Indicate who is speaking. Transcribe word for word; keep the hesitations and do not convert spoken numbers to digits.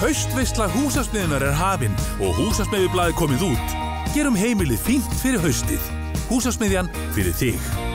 Speaker 1: Haustveisla Húsasmiðjunnar er hafin og Húsasmiðjublaðið komið út. Gerum heimilið fínt fyrir haustið. Húsasmiðjan fyrir þig.